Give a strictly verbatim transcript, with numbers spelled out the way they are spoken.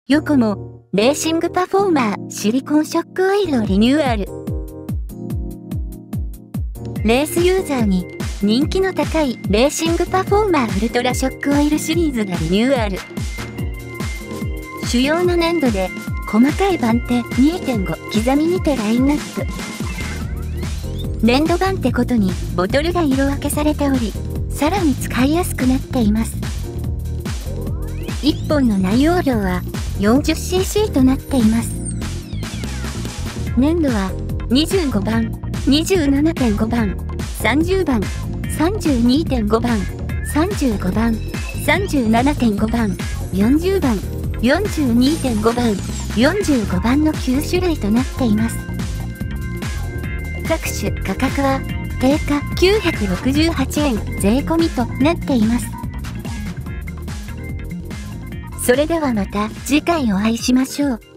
ヨコモレーシングパフォーマーシリコンショックオイルをリニューアル。レースユーザーに人気の高いレーシングパフォーマーウルトラショックオイルシリーズがリニューアル。主要な粘土で細かい番手 にてんご 刻みにてラインナップ。粘土番手ごとにボトルが色分けされており、さらに使いやすくなっています。いっぽんの内容量は よんじゅっシーシー となっています。粘土はにじゅうごばん、にじゅうななてんごばん、さんじゅうばん、さんじゅうにてんごばん、さんじゅうごばん、さんじゅうななてんごばん、よんじゅうばん、よんじゅうにてんごばん、よんじゅうごばんのきゅうしゅるいとなっています。各種価格は定価きゅうひゃくろくじゅうはちえん税込みとなっています。それではまた次回お会いしましょう。